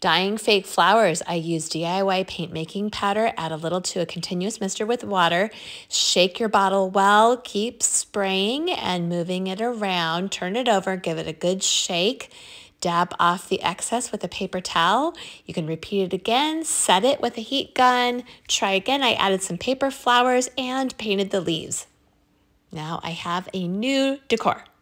Dyeing fake flowers, I use DIY paint making powder, add a little to a continuous mixture with water, shake your bottle well, keep spraying and moving it around, turn it over, give it a good shake, dab off the excess with a paper towel. You can repeat it again, set it with a heat gun, try again. I added some paper flowers and painted the leaves. Now I have a new decor.